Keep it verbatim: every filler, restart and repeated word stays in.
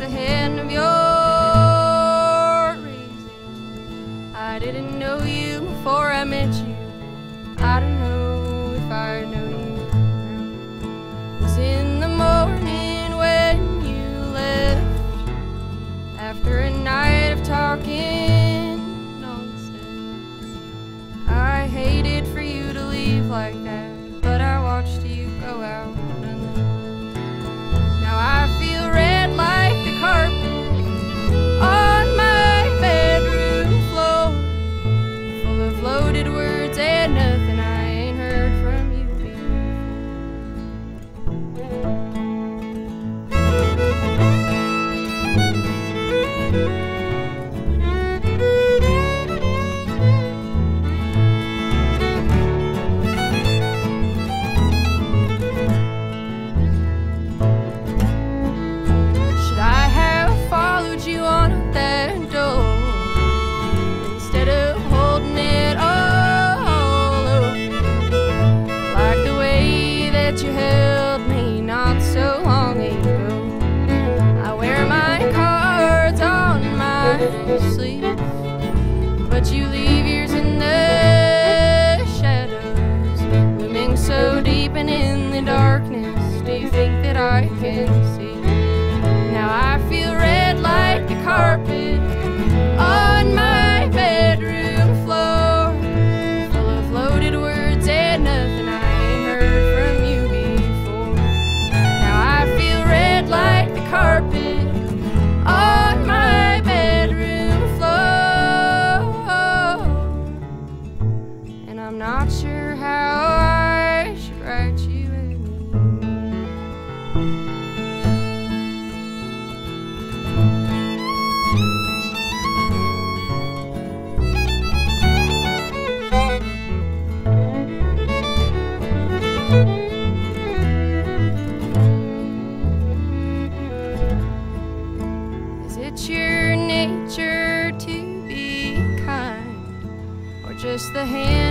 the hand of your raising. I didn't know you before I met you. I don't know if I know you now. It was in the morning when you left, after a night of talking nonsense. I hated for you to leave like that, but I watched you go out nonetheless. Now I feel red like the carpet on my bedroom floor, full of loaded words and nothing I ain't heard from you you held me not so long ago. I wear my cards on my sleeve, but you leave yours in the shadows, looming so deep and in the darkness. Do you think that I can see? Now I feel red like the carpet on my bedroom floor, full of loaded words and nothing I ain't heard from you. Like the carpet on my bedroom floor, and I'm not sure how I should write you It's your nature to be kind, or just the hand